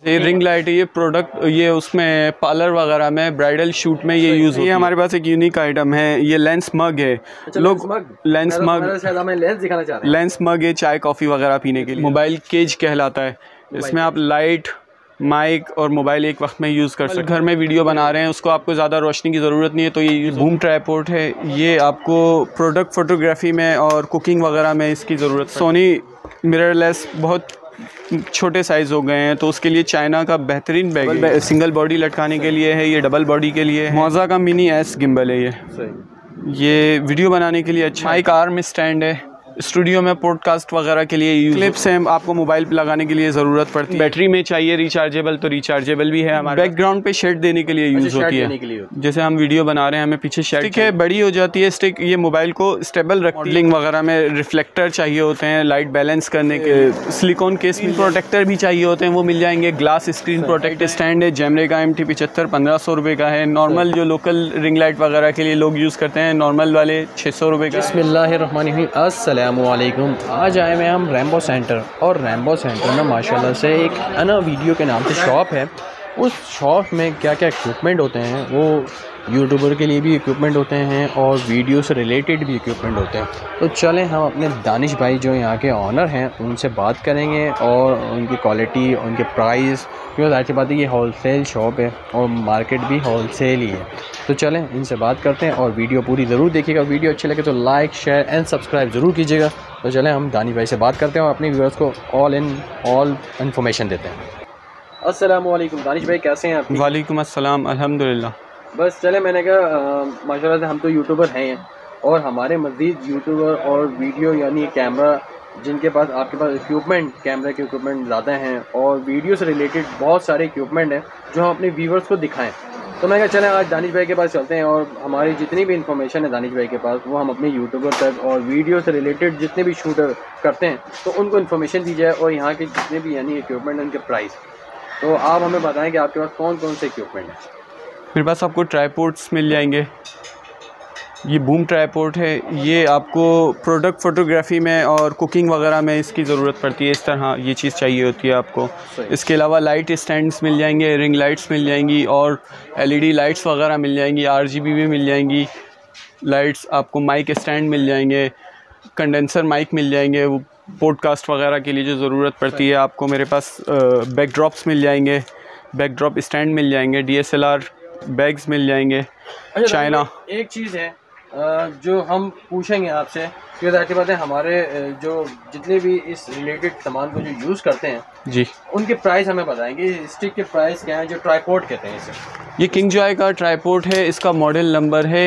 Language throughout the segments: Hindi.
ये रिंग लाइट है, ये प्रोडक्ट ये उसमें पार्लर वगैरह में ब्राइडल शूट में ये यूज़ होती है। ये हमारे पास एक यूनिक आइटम है, ये लेंस मग है। लोग लेंस मग है चाय कॉफ़ी वगैरह पीने के लिए। मोबाइल केज कहलाता है। इसमें आप लाइट माइक और मोबाइल एक वक्त में यूज़ कर सकते हैं। घर में वीडियो बना रहे हैं, उसको आपको ज़्यादा रोशनी की ज़रूरत नहीं है, तो ये बूम ट्राइपॉड है। ये आपको प्रोडक्ट फोटोग्राफी में और कुकिंग वगैरह में इसकी ज़रूरत। सोनी मिररलेस बहुत छोटे साइज़ हो गए हैं, तो उसके लिए चाइना का बेहतरीन बैग है। सिंगल बॉडी लटकाने के लिए है, ये डबल बॉडी के लिए है। मोज़ा का मिनी एस गिम्बल है ये वीडियो बनाने के लिए अच्छा। माइक आर्म स्टैंड है, स्टूडियो में पॉडकास्ट वगैरह के लिए यूज। क्लिप्स हैं, आपको मोबाइल पे लगाने के लिए ज़रूरत पड़ती है। बैटरी में चाहिए रिचार्जेबल तो रिचार्जेबल भी है हमारे। बैकग्राउंड पे शेड देने के लिए यूज़ होती है। जैसे हम वीडियो बना रहे हैं, हमें पीछे शेड स्टिक है, बड़ी हो जाती है स्टिक। ये मोबाइल को स्टेबल रख। मॉडलिंग वगैरह में रिफ्लेक्टर चाहिए होते हैं, लाइट बैलेंस करने के। सिलिकॉन केस में प्रोटेक्टर भी चाहिए होते हैं, वो मिल जाएंगे। ग्लास स्क्रीन प्रोटेक्ट स्टैंड है, जैमरे का MT 75 1500 रुपये का है। नॉर्मल जो लोकल रिंग लाइट वगैरह के लिए लोग यूज़ करते हैं, नॉर्मल वाले 600 रुपये का। बिस्मिल्लाहिर्रहमानिर्रहीम, अस्सलामु अलैकुम। आज आए हैं हम रैम्बो सेंटर, और रैम्बो सेंटर में माशाल्लाह से एक अना वीडियो के नाम से शॉप है। उस शॉप में क्या क्या इक्विपमेंट होते हैं, वो यूट्यूबर के लिए भी इक्विपमेंट होते हैं और वीडियो से रिलेटेड भी इक्विपमेंट होते हैं। तो चलें हम अपने दानिश भाई जो यहाँ के ऑनर हैं उनसे बात करेंगे और उनकी क्वालिटी, उनके प्राइस, क्योंकि ज़ाहिर सी बात है ये होलसेल शॉप है और मार्केट भी होलसेल ही है। तो चलें इनसे बात करते हैं और वीडियो पूरी ज़रूर देखिएगा। वीडियो अच्छी लगे तो लाइक शेयर एंड सब्सक्राइब ज़रूर कीजिएगा। तो चलें हम दानिश भाई से बात करते हैं और अपने व्यूअर्स को ऑल इन्फॉर्मेशन देते हैं। अस्सलाम वालेकुम दानिश भाई, कैसे हैं आप? वालेकुम अस्सलाम, अल्हम्दुलिल्लाह। बस चले, मैंने कहा माशाल्लाह से हम तो यूट्यूबर हैं और हमारे मज़ीद यूट्यूबर और वीडियो यानी कैमरा जिनके पास आपके पास इक्विपमेंट, कैमरा के इक्विपमेंट ज़्यादा हैं और वीडियो से रिलेटेड बहुत सारे इक्विपमेंट हैं जो हम अपने व्यूअर्स को दिखाएं। तो मैं कहा चलें आज दानिश भाई के पास चलते हैं और हमारी जितनी भी इन्फॉर्मेशन है दानिश भाई के पास वो हम अपने यूट्यूबर तक और वीडियो से रिलेटेड जितने भी शूटर करते हैं तो उनको इन्फॉर्मेशन दी जाए और यहाँ के जितने भी यानी इक्विपमेंट हैं उनके प्राइस। तो आप हमें बताएं कि आपके पास कौन कौन से इक्विपमेंट हैं? मेरे पास आपको ट्राइपॉड्स मिल जाएंगे। ये बूम ट्राइपॉड है, ये आपको प्रोडक्ट फोटोग्राफी में और कुकिंग वगैरह में इसकी ज़रूरत पड़ती है। इस तरह ये चीज़ चाहिए होती है आपको। इसके अलावा लाइट स्टैंड्स मिल जाएंगे, रिंग लाइट्स मिल जाएंगी और LED लाइट्स वगैरह मिल जाएंगी, RGB भी मिल जाएंगी लाइट्स। आपको माइक स्टैंड मिल जाएंगे, कंडेंसर माइक मिल जाएंगे, वो पॉडकास्ट वगैरह के लिए जो ज़रूरत पड़ती है आपको। मेरे पास बैकड्रॉप्स मिल जाएंगे, बैकड्रॉप स्टैंड मिल जाएंगे, DSLR बैग्स मिल जाएंगे। अच्छा, चाइना एक चीज़ है जो हम पूछेंगे आपसे, क्योंकि ज़ाहिर बात है हमारे जो जितने भी इस रिलेटेड सामान को जो यूज़ करते हैं जी, उनके प्राइस हमें बताएंगे। स्टिक के प्राइस क्या है, जो ट्राइपॉड कहते हैं इसे? ये किंग जॉय का ट्राइपॉड है, इसका मॉडल नंबर है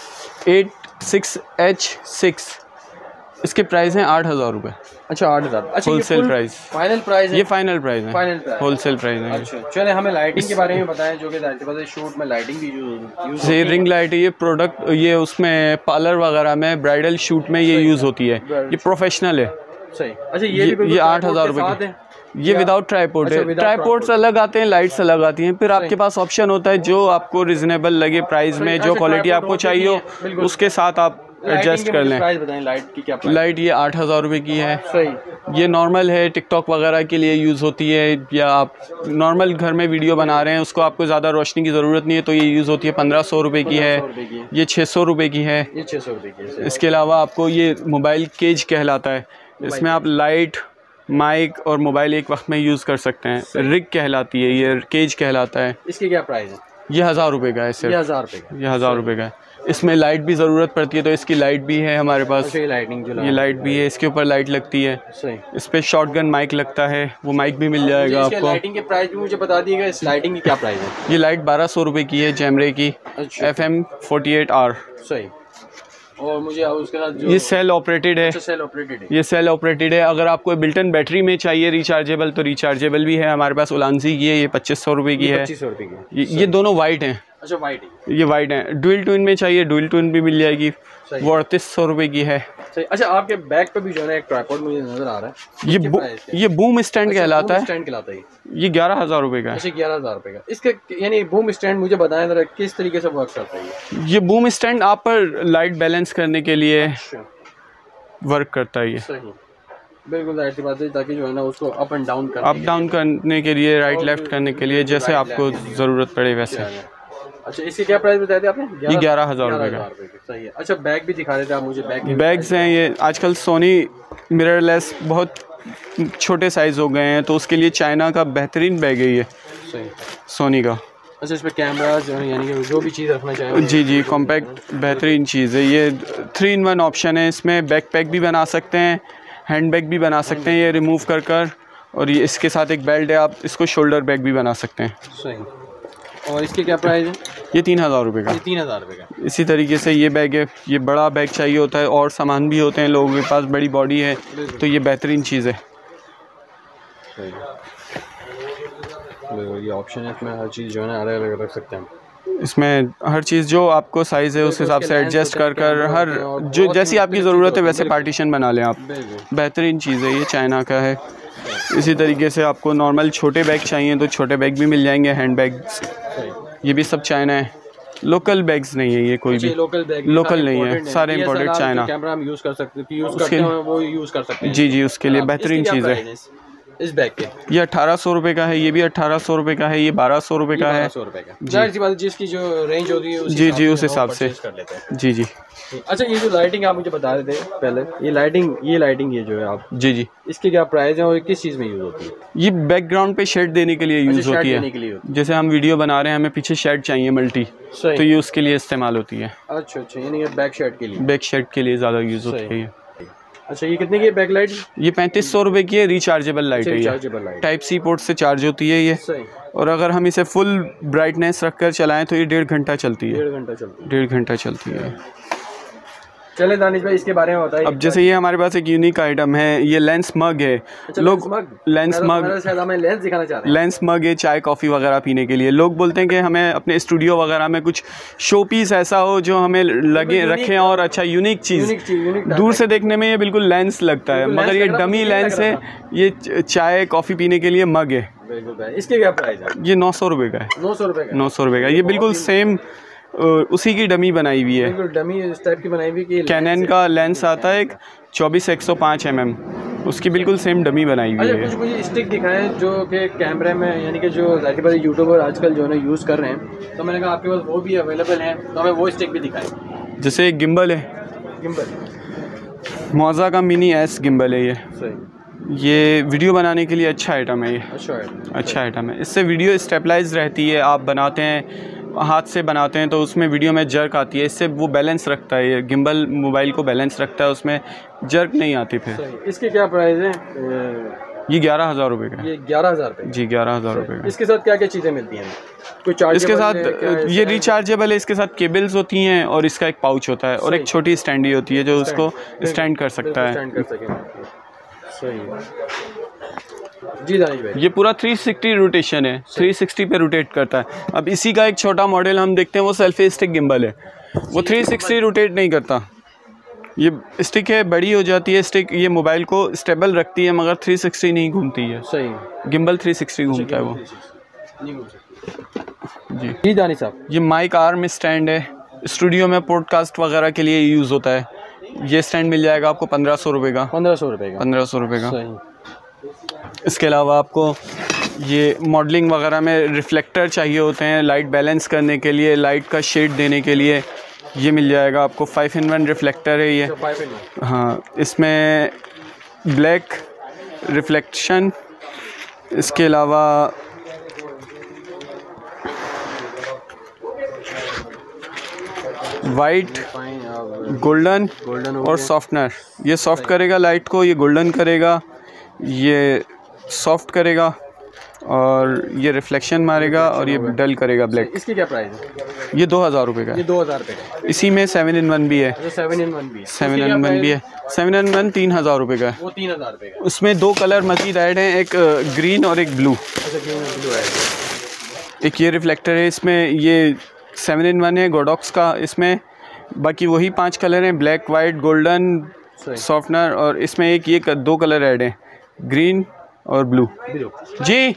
86H6। इसके प्राइस हैं 8,000 रुपये। अच्छा, 8,000। अच्छा, होलसेल प्राइस, फाइनल प्राइस है? ये फाइनल प्राइस है, फाइनल प्राइस, होलसेल प्राइस है। अच्छा, चले हमें लाइटिंग के बारे में बताएं, जो कि ज़ाहिर शूट में लाइटिंग भी यूज़ ये रिंग लाइट है, ये प्रोडक्ट ये उसमें पार्लर वगैरह में ब्राइडल शूट में ये यूज़ होती है। ये प्रोफेशनल है। सही। अच्छा, ये 8,000 रुपये ये विदाउट ट्राइपॉड है। ट्राइपॉड्स अलग आते हैं, लाइट्स अलग आती हैं। फिर आपके पास ऑप्शन होता है जो आपको रिजनेबल लगे प्राइस में, जो क्वालिटी आपको चाहिए हो उसके साथ आप एडजस्ट कर लें। प्राइस बताएं लाइट की क्या? लाइट ये 8,000 रुपये की है। सही। ये नॉर्मल है, टिकटॉक वगैरह के लिए यूज़ होती है, या आप नॉर्मल घर में वीडियो बना रहे हैं उसको आपको ज़्यादा रोशनी की ज़रूरत नहीं है, तो ये यूज़ होती है। 1500 रुपये की है। ये 600 रुपये की है। ये 600 रुपये की है। इसके अलावा आपको ये मोबाइल केज कहलाता है, इसमें आप लाइट माइक और मोबाइल एक वक्त में यूज़ कर सकते हैं। रिग कहलाती है, ये केज कहलाता है। इसकी क्या प्राइस है? ये 1000 रुपये का है सिर्फ। ये 1000 रुपये का? ये 1000 रुपये का है। इसमें लाइट भी ज़रूरत पड़ती है, तो इसकी लाइट भी है हमारे पास। अच्छा, ये लाइट भी है, इसके ऊपर लाइट लगती है। सही। इस पर शॉटगन माइक लगता है, वो माइक भी मिल जाएगा आपको। लाइटिंग के प्राइस भी मुझे बता दिएगा। इस लाइटिंग की क्या प्राइस है? ये लाइट 1200 रुपये की है, जैमरे की। अच्छा। FM 48R। सही। और मुझे उसके साथ ये सेल ऑपरेटेड है। अच्छा, सेल ऑपरेटेड है। ये सेल ऑपरेटेड है। अगर आपको बिल्टन बैटरी में चाहिए रिचार्जेबल तो रिचार्जेबल भी है हमारे पास। उलांसी की है, ये 2500 रुपये की है। 2500 रुपये की। ये दोनों वाइट हैं। अच्छा, वाइट है। ये वाइट है। डुअल ट्विन में चाहिए, डुअल ट्विन भी मिल जाएगी, वो 3800 रुपये की है। सही। अच्छा, आपके बैग पे भी जो है ना एक ट्राइपॉड मुझे नजर आ रहा है। ये बूम स्टैंड कहलाता है। स्टैंड कहलाता है। ये 11,000 रुपये का है। अच्छा, 11,000 रुपये का। इसके यानी बूम स्टैंड मुझे बताएं जरा किस तरीके से वर्क करता है? ये बूम स्टैंड आप पर लाइट बैलेंस करने के लिए वर्क करता है। ये सही। बिल्कुल जाहिर सी बात है, ताकि जो है ना उसको अप डाउन करने के लिए, राइट लेफ्ट करने के लिए, जैसे आपको ज़रूरत पड़े वैसे। अच्छा, इसके क्या प्राइस बताए थे आपने? ये 11,000 रुपये का। सही है। अच्छा, बैग भी दिखा देते आप मुझे। बैग्स हैं ये आजकल सोनी मिररलेस बहुत छोटे साइज़ हो गए हैं, तो उसके लिए चाइना का बेहतरीन बैग है ये। सही, सोनी का। अच्छा, इसमें कैमराज यानी कि जो भी चीज़ रखना चाहें। जी, कॉम्पैक्ट बेहतरीन चीज़ है ये। 3-in-1 ऑप्शन है इसमें। बैक पैक भी बना सकते हैं, हैंड बैग भी बना सकते हैं ये रिमूव कर और ये इसके साथ एक बेल्ट है, आप इसको शोल्डर बैग भी बना सकते हैं। सही। और इसके क्या प्राइस है? ये 3,000 रुपये का। 3,000 रुपये का। इसी तरीके से ये बैग है, ये बड़ा बैग चाहिए होता है और सामान भी होते हैं लोगों के पास, बड़ी बॉडी है तो ये बेहतरीन चीज़ है। ये ऑप्शन है, इसमें हर चीज़ जो है ना अलग अलग रख सकते हैं। इसमें हर चीज़ जो आपको साइज़ है उस हिसाब से एडजस्ट कर हर जो जैसी आपकी ज़रूरत है वैसे पार्टीशन बना लें आप। बेहतरीन चीज़ है ये, चाइना का है। इसी तरीके से आपको नॉर्मल छोटे बैग चाहिए तो छोटे बैग भी मिल जाएंगे, हैंड बैग्स। ये भी सब चाइना है, लोकल बैग्स नहीं है ये, कोई भी लोकल नहीं है, सारे इम्पोर्टेड चाइना। कैमरा हम यूज़ कर सकते हैं, वो यूज़ कर सकते हैं। जी, उसके लिए बेहतरीन चीज़ है। इस बैग के ये 1800 रुपये का है, ये भी 1800 रुपये का है, ये 1200 रुपये का है। जाहिर सी बात है, जिसकी जो रेंज होती है जी उस हिसाब से कर लेते हैं। जी। अच्छा, ये जो लाइटिंग आप मुझे बता रहे थे पहले, ये लाइटिंग ये जो है आप, जी इसके क्या प्राइस है और किस चीज़ में यूज़ होती है? ये बैकग्राउंड पे शेड देने के लिए यूज़ होती है। जैसे हम वीडियो बना रहे हैं, हमें पीछे शेड चाहिए मल्टी, तो ये उसके लिए इस्तेमाल होती है। अच्छा, यानी बैक शेड के लिए ज़्यादा यूज़ होती है। अच्छा, ये कितने की बैक लाइट? ये 3500 रुपये की है, रिचार्जेबल लाइट है ये। टाइप सी पोर्ट से चार्ज होती है ये। और अगर हम इसे फुल ब्राइटनेस रखकर चलाएं तो ये 1.5 घंटा चलती है। 1.5 घंटा चलती है। चले दानिश भाई, इसके बारे में बताइए। अब जैसे ये हमारे पास एक यूनिक आइटम है, ये लेंस मग है। लोग लेंस दिखाना चाह रहे हैं। लेंस मग है चाय कॉफ़ी वगैरह पीने के लिए। लोग बोलते हैं कि हमें अपने स्टूडियो वगैरह में कुछ शो पीस ऐसा हो जो हमें लगे रखें और अच्छा यूनिक चीज़। दूर से देखने में ये बिल्कुल लेंस लगता है, मगर ये डमी लेंस है। ये चाय कॉफ़ी पीने के लिए मग है। इसके क्या प्राइस है? ये 900 रुपये का है। 900 रुपये का। ये बिल्कुल सेम उसी की डमी बनाई हुई है। डमी इस टाइप की बनाई हुई कि कैनन का लेंस आता है एक 24-105 mm, उसकी बिल्कुल सेम डमी बनाई हुई है। कुछ मुझे स्टिक दिखाएं जो कि कैमरे में, यानी कि जो जाहिर बात है यूट्यूबर आजकल जो है ना यूज़ कर रहे हैं, तो मैंने कहा आपके पास वो भी अवेलेबल हैं, तो हमें वो स्टिक भी दिखाएं। जैसे एक गिम्बल है, मोज़ा का मिनी एस गिम्बल है ये। सही। ये वीडियो बनाने के लिए अच्छा आइटम है ये। अच्छा आइटम है। इससे वीडियो स्टेबलाइज रहती है। आप बनाते हैं हाथ से बनाते हैं तो उसमें वीडियो में जर्क आती है, इससे वो बैलेंस रखता है। ये गिम्बल मोबाइल को बैलेंस रखता है, उसमें जर्क नहीं आती। फिर इसके क्या प्राइस है? ये 11,000 रुपये का। ये 11,000 रुपये? जी, 11,000 रुपये का। इसके साथ क्या क्या चीज़ें मिलती हैं? कोई चार्ज? इसके साथ ये रिचार्जेबल है, इसके साथ केबल्स होती हैं और इसका एक पाउच होता है और एक छोटी स्टैंडी होती है जो उसको स्टैंड कर सकता है। सही जी दानिश भाई। ये पूरा 360 रोटेशन है, 360 पे रोटेट करता है। अब इसी का एक छोटा मॉडल हम देखते हैं, वो सेल्फी स्टिक गिम्बल है। वो 360 रोटेट नहीं करता। ये स्टिक है, बड़ी हो जाती है स्टिक, ये मोबाइल को स्टेबल रखती है मगर 360 नहीं घूमती है। सही। गिम्बल 360 घूमता है वो। जी दानिश साहब, ये माइक आर्म स्टैंड है, स्टूडियो में पॉडकास्ट वगैरह के लिए यूज़ होता है। ये स्टैंड मिल जाएगा आपको 1500 रुपये का। 1500 रुपये का। इसके अलावा आपको ये मॉडलिंग वगैरह में रिफ्लेक्टर चाहिए होते हैं, लाइट बैलेंस करने के लिए, लाइट का शेड देने के लिए, ये मिल जाएगा आपको। 5-in-1 रिफ्लेक्टर है ये। हाँ, इसमें ब्लैक रिफ्लेक्शन, इसके अलावा वाइट, गोल्डन और सॉफ्टनर। ये सॉफ्ट करेगा लाइट को, ये गोल्डन करेगा, ये सॉफ्ट करेगा और ये रिफ्लेक्शन मारेगा और ये डल करेगा ब्लैक। इसकी क्या प्राइस है? ये 2,000 रुपये का। ये 2,000 रुपये का। इसी में 7-in-1 भी है। 7-in-1 भी है। 7-in-1 भी है। 7-in-1 3,000 रुपये का। वो 3,000 रुपये का। उसमें 2 कलर मजीद ऐड हैं, एक ग्रीन और एक ब्लू। अच्छा, ग्रीन और ब्लू ऐड। एक ये रिफ्लेक्टर है, इसमें ये 7-in-1 है गोडॉक्स का। इसमें बाकी वही 5 कलर हैं, ब्लैक, वाइट, गोल्डन, सॉफ्टनर, और इसमें एक ये 2 कलर ऐड हैं, ग्रीन और ब्लू। जी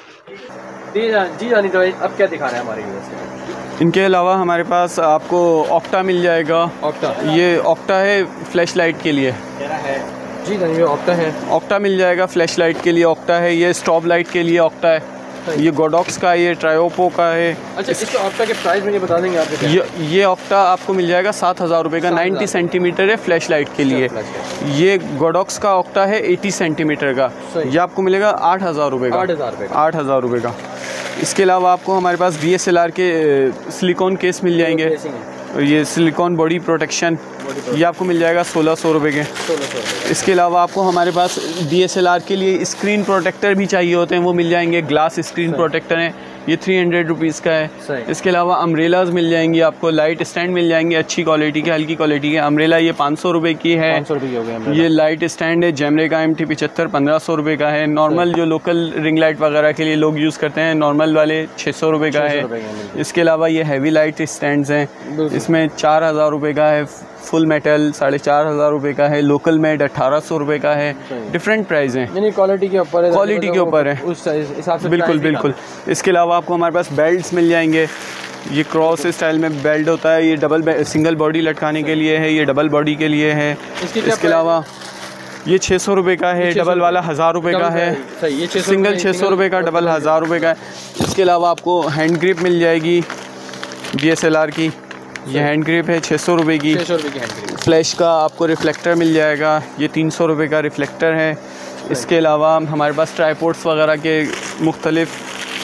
जानी तो अब क्या दिखा रहे हैं हमारे व्यूअर्स? इनके अलावा हमारे पास आपको ऑक्टा मिल जाएगा। ऑक्टा, ये ऑक्टा है फ्लैश लाइट के लिए। जी ये ऑक्टा है, ऑक्टा मिल जाएगा, फ्लैश लाइट के लिए ऑक्टा है, ये स्टॉप लाइट के लिए ऑक्टा है, ये गोडॉक्स का, ये ट्रायोपो का है। अच्छा, इसके ऑक्टा के प्राइस मुझे बता देंगे आप? ये ऑक्टा आपको मिल जाएगा 7,000 रुपये का, 90 सेंटीमीटर है फ्लैश लाइट के लिए। ये गोडॉक्स का ऑक्टा है 80 सेंटीमीटर का, ये आपको मिलेगा 8,000 रुपये का, 8,000 रुपये का। इसके अलावा आपको हमारे पास DSLR के सिलिकॉन केस मिल जाएंगे, ये सिलिकॉन बॉडी प्रोटेक्शन, ये आपको मिल जाएगा 1,600 रुपये के। इसके अलावा आपको हमारे पास DSLR के लिए स्क्रीन प्रोटेक्टर भी चाहिए होते हैं, वो मिल जाएंगे, ग्लास स्क्रीन प्रोटेक्टर हैं, ये 300 रुपीज़ का है। इसके अलावा अम्ब्रेलाज मिल जाएंगी आपको, लाइट स्टैंड मिल जाएंगे अच्छी क्वालिटी के, हल्की क्वालिटी के। अम्ब्रेला ये 500 रुपये की है, 500 रुपये की हो गई। ये लाइट स्टैंड है जैमरे का MT 75, 1500 रुपये का है। नॉर्मल जो लोकल रिंग लाइट वगैरह के लिए लोग यूज़ करते हैं, नॉर्मल वाले 600 रुपये का है। इसके अलावा ये हैवी लाइट स्टैंड्स हैं, इसमें 4,000 रुपये का है, फुल मेटल 4,500 रुपये का है, लोकल मेड 1,800 रुपये का है। डिफरेंट प्राइस हैं, क्वालिटी के ऊपर है, क्वालिटी के ऊपर है उस हिसाब से। बिल्कुल बिल्कुल। इसके अलावा आपको हमारे पास बेल्ट्स मिल जाएंगे, ये क्रॉस स्टाइल में बेल्ट होता है, ये सिंगल बॉडी लटकाने के लिए है, ये डबल बॉडी के लिए है। इसके अलावा ये 600 रुपये का है, डबल वाला 1,000 रुपये का है, सिंगल 600 रुपये का, डबल 1,000 रुपये का है। इसके अलावा आपको हैंड ग्रिप मिल जाएगी DSLR की, ये हैंड ग्रिप है 600 रुपये की। फ्लैश का आपको रिफ्लेक्टर मिल जाएगा, ये 300 रुपये का रिफ्लेक्टर है। इसके अलावा हमारे पास ट्राईपोड्स वगैरह के मुख्तलिफ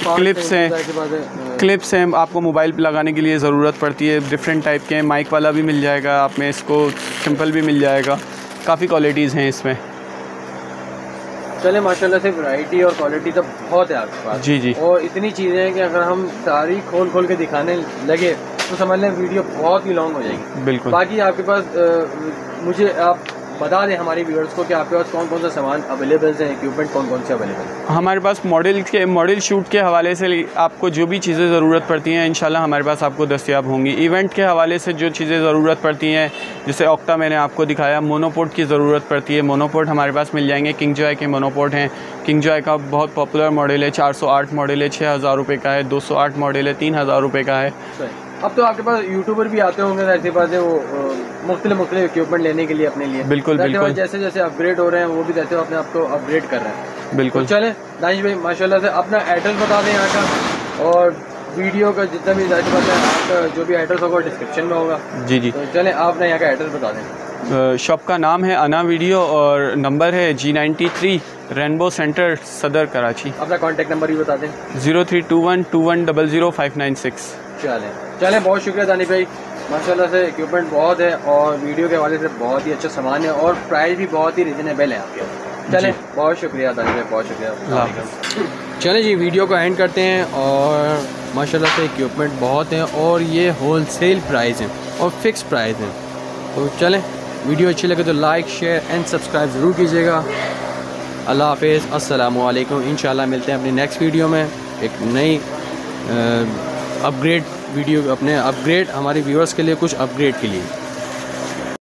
क्लिप्स हैं, आपको मोबाइल पे लगाने के लिए ज़रूरत पड़ती है, डिफरेंट टाइप के हैं। माइक वाला भी मिल जाएगा आप में, इसको सिंपल भी मिल जाएगा, काफ़ी क्वालिटीज़ हैं इसमें। चले माशाल्लाह से वैरायटी और क्वालिटी तो बहुत है आपके पास। जी जी, और इतनी चीज़ें हैं कि अगर हम सारी खोल खोल के दिखाने लगे तो समझ लें वीडियो बहुत ही लॉन्ग हो जाएगी। बिल्कुल। बाकी आपके पास मुझे आप बता दें हमारी व्यूअर्स को कि आपके पास कौन कौन सा सामान अवेलेबल है, इक्विपमेंट कौन कौन से अवेलेबल है? हमारे पास मॉडल शूट के हवाले से आपको जो भी चीज़ें ज़रूरत पड़ती हैं इंशाल्लाह हमारे पास आपको दस्तयाब होंगी। इवेंट के हवाले से जो चीज़ें ज़रूरत पड़ती हैं, जैसे ऑक्टा मैंने आपको दिखाया, मोनोपोर्ट की ज़रूरत पड़ती है, मोनोपोर्ट हमारे पास मिल जाएंगे। किंग जॉय के मोनोपोर्ट हैं, किंग जॉय का बहुत पॉपुलर मॉडल है, 408 मॉडल है, 6,000 रुपये का है, 208 मॉडल है, 3,000 रुपये का है। अब तो आपके पास यूट्यूबर भी आते होंगे ऐसी बात है, वो मुख्तलिफ इक्विपमेंट लेने के लिए अपने लिए। बिल्कुल बिल्कुल, जैसे जैसे अपग्रेड हो रहे हैं वो भी जैसे अपने आप को अपग्रेड कर रहे हैं। बिल्कुल। तो चलें दानिश भाई माशाल्लाह से अपना एड्रेस बता दें यहाँ का, और वीडियो का जितना भी जाहिर बात है आपका जो भी एड्रेस होगा डिस्क्रिप्शन में होगा। जी जी, तो चलें आपने यहाँ का एड्रेस बता दें। शॉप का नाम है अना वीडियो और नंबर है G93 रेनबो सेंटर सदर कराची। अपना कॉन्टेक्ट नंबर भी बता दें। 032121000596। चलें बहुत शुक्रिया दानिश भाई, माशाल्लाह से इक्विपमेंट बहुत है और वीडियो के हवाले से बहुत ही अच्छा सामान है और प्राइस भी बहुत ही रिजनेबल है आपके। चलें बहुत शुक्रिया दानिश भाई, बहुत शुक्रिया। चलें जी वीडियो को एंड करते हैं, और माशाल्लाह से इक्विपमेंट बहुत हैं और ये होलसेल प्राइस हैं और फिक्स प्राइस हैं। तो चलें वीडियो अच्छी लगे तो लाइक शेयर एंड सब्सक्राइब ज़रूर कीजिएगा। अल्लाह हाफ़िज़, अस्सलामु अलैकुम। इंशाल्लाह मिलते हैं अपनी नेक्स्ट वीडियो में एक नई अपग्रेड वीडियो, अपने अपग्रेड हमारे व्यूअर्स के लिए कुछ अपग्रेड के लिए।